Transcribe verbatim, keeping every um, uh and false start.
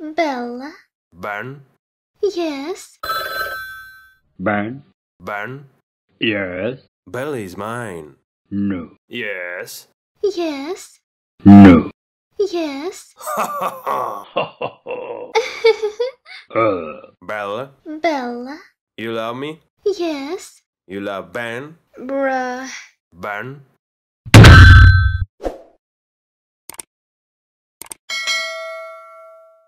Bella. Ben. Yes. Ben. Ben. Yes. Bella is mine. No. Yes. Yes. No. Yes. Ha ha ha. uh. Bella, Bella. you love me? Yes. You love Ben? Bruh. Ben?